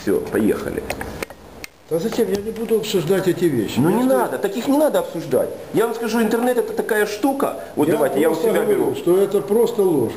Все, поехали. Да зачем? Я не буду обсуждать эти вещи. Ну не надо, таких не надо обсуждать. Я вам скажу, интернет это такая штука. Вот давайте, я у себя беру. Что это просто ложь.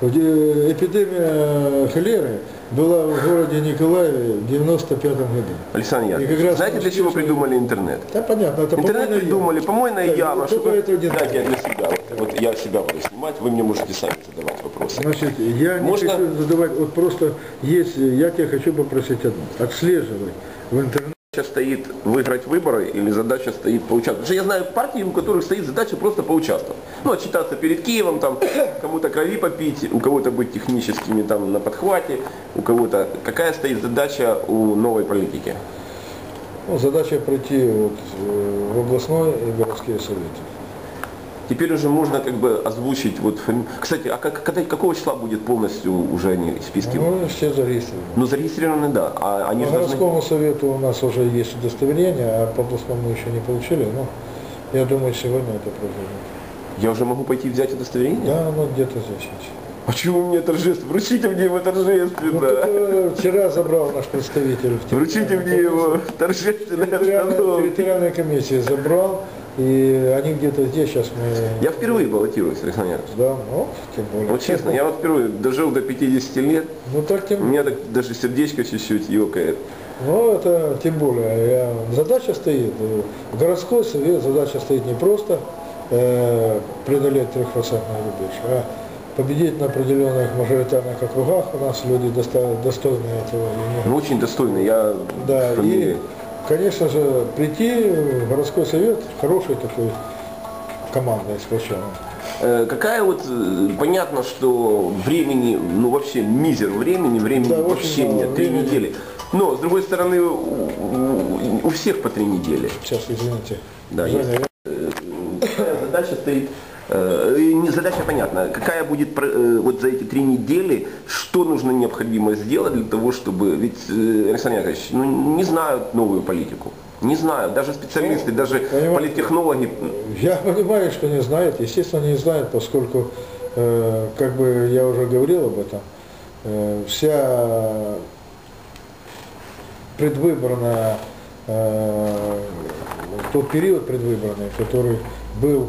Эпидемия холеры была в городе Николаеве в 95 году. Александр Яковлевич, знаете, для чего придумали интернет? Да, понятно. Это интернет придумали, помойная яма. Дайте я для себя. Вот я себя буду снимать, вы мне можете сами задавать вопросы. Значит, я не хочу задавать, вот просто есть, я тебя хочу попросить одно. Отслеживай в интернете. Задача стоит выиграть выборы или задача стоит поучаствовать? Потому что я знаю партии, у которых стоит задача просто поучаствовать. Ну, отчитаться перед Киевом, там, кому-то крови попить, у кого-то быть техническими там на подхвате, у кого-то. Какая стоит задача у новой политики? Ну, задача пройти вот, в областной и городские советы. Теперь уже можно как бы озвучить, вот, кстати, а какого числа будет полностью уже они списки? Ну, все зарегистрированы. Ну, зарегистрированы, да. А они по городскому совету у нас уже есть удостоверение, а по областному еще не получили, но я думаю, сегодня это произойдет. Я уже могу пойти взять удостоверение? Да, оно где-то здесь есть. Почему мне торжественно? Вручите мне его торжественно. Ну, вчера забрал наш представитель. Вручите мне его торжественно. Территориальная комиссия забрал. И они где-то здесь сейчас мы... Я впервые баллотируюсь, Александр Яковлевич. Да, ну, тем более. Вот честно, я вот впервые дожил до 50 лет. Ну, так тем... У меня так даже сердечко чуть-чуть ёкает. Ну, это тем более. Задача стоит, городской совет, задача стоит не просто преодолеть 3% рубеж, а победить на определенных мажоритарных округах. У нас люди достойные этого. Ну, очень достойные. Я да, и, конечно же, прийти в городской совет, хороший такой, командой сплоченной. Какая вот, понятно, что времени, ну вообще мизер времени да, вообще нет, 3 недели. Но, с другой стороны, у всех по 3 недели. Сейчас, извините. Да, есть. Задача стоит, задача понятна, какая будет вот за эти 3 недели, что нужно необходимо сделать для того, чтобы, ведь, Александр Яковлевич, ну, не знают новую политику. Не знаю, даже специалисты, даже политтехнологи. Я понимаю, что не знают, естественно, не знают, поскольку, как бы я уже говорил об этом, вся предвыборная, тот период предвыборный, который был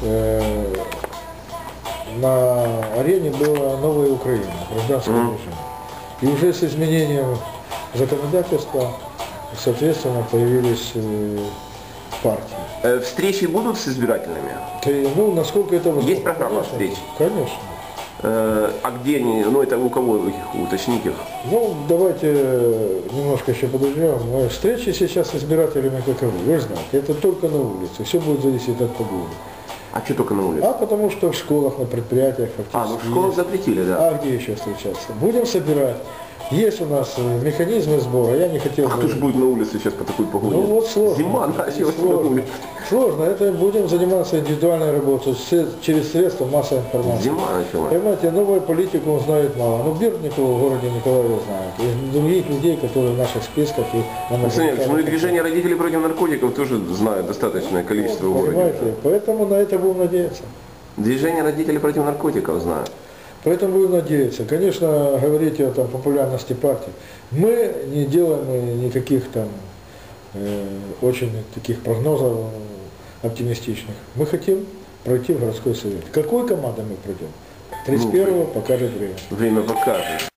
на арене, была новая Украина, гражданское движение. И уже с изменением законодательства, соответственно, появились партии. Встречи будут с избирателями? Ну, насколько это возможно. Есть программа встреч? Конечно. А где они, ну это у кого их, уточните их? Ну, давайте немножко еще подождем. Встречи сейчас с избирателями каковы, вы знаете, это только на улице, все будет зависеть от погоды. А что только на улице? А потому что в школах, на предприятиях фактически. Ну в школах запретили, да. А где еще встречаться? Будем собирать. Есть у нас механизмы сбора, я не хотел... А кто же будет на улице сейчас по такой погоде? Ну вот сложно. Зима началась на улице. Сложно, это будем заниматься индивидуальной работой, через средства массовой информации. Зима началась. Понимаете, новую политику он знает мало. Но Бердникова в городе Николаеве знают. И других людей, которые в наших списках. Ну и движение родителей против наркотиков тоже знают достаточное количество в городе. Понимаете, поэтому на это будем надеяться. Движение родителей против наркотиков знают. Поэтому будем надеяться. Конечно, говорить о там, популярности партии. Мы не делаем никаких там очень таких прогнозов оптимистичных. Мы хотим пройти в городской совет. Какой командой мы пройдем? 31-го покажет время. Время покажет.